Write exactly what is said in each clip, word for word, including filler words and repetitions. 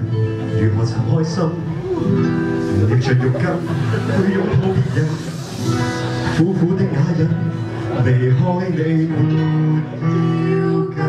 如何尋開心，逆着肉筋去擁抱別人，苦苦的啞忍，離開你沒要緊。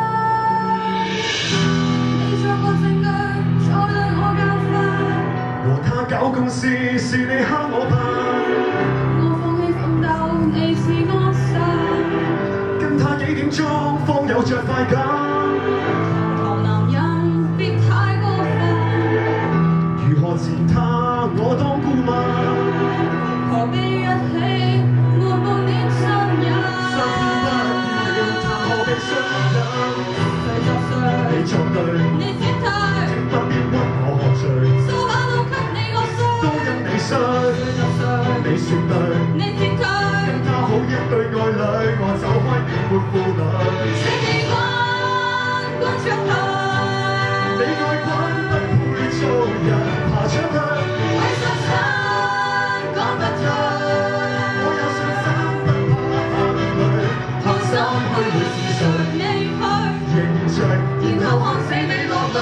你作個證據，再對我教訓。 和他搞公事，是你蝦我吧？ 我放棄奮鬥，你是惡神。 跟他幾點鐘方有着快感？ 男人別太過分， 如何自他我當姑媽？ 何必一起沒半點信任？ 三天不了，談何必信任？ 誰作誰？ 你作對， 你撤退， 請不必屈我何罪？ 數碼都給你個衰， 都因你衰。 誰作誰？ 你說對， 你撤退， 跟他好一對愛侶，我走開你沒負累。 請你滾滾出去。 你愛滾不配做人，爬出去。 為信心講不退， 我有信心不怕眼淚，學心虛會是誰？ 離去， 認罪， 然後看死你落淚。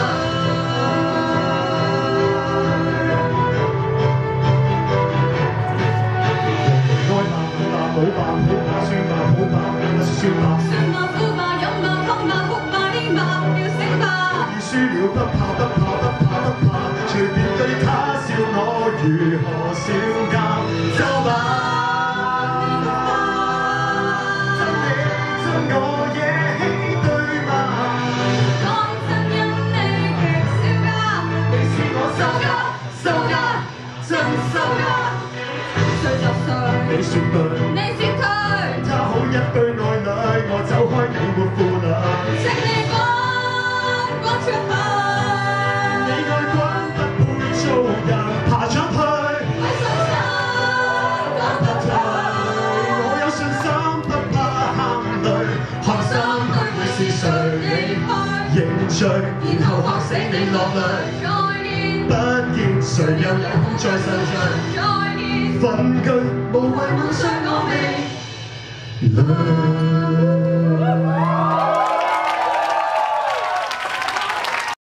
愛吧好吧冇吧好吧算吧好吧算吧。 算吧苦吧飲吧痛吧哭吧癲吧要醒吧。 已輸了不怕不怕不怕不怕，隨便對他笑我如何笑監奏吧。真你真我惹起對罵， 講真因你極少家， 你是我收家收家真收家。 誰作誰？ 你說對， 你撤退， 他好一對愛侶，我走開你沒負累。 請你滾滾出去。 你愛滾不配做人，爬出去。 為信心講不退， 我有信心不怕喊淚，學心虛會是誰？ 離去， 認罪，然後嚇死你落淚。 再見， 不見誰又有空再受罪？ 再見， 憤懼無謂滿傷我未累。